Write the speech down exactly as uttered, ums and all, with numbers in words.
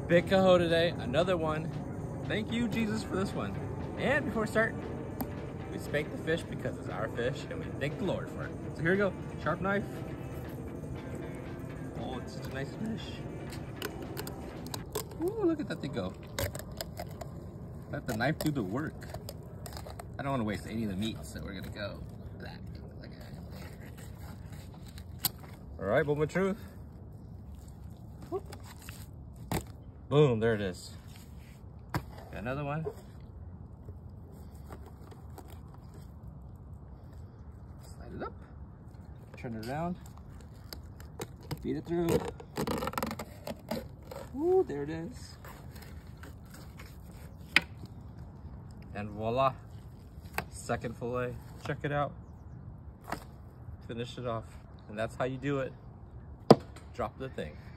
Big coho today, another one. Thank you, Jesus, for this one. And before we start, we spank the fish because it's our fish and we thank the Lord for it. So here we go, sharp knife. Oh, it's such a nice fish. Ooh, look at that thing go. Let the knife do the work. I don't want to waste any of the meat, so we're gonna go with that. All right, moment of truth. Whoop. Boom, there it is. Got another one. Slide it up. Turn it around. Feed it through. Ooh, there it is. And voila. Second fillet. Check it out. Finish it off. And that's how you do it. Drop the thing.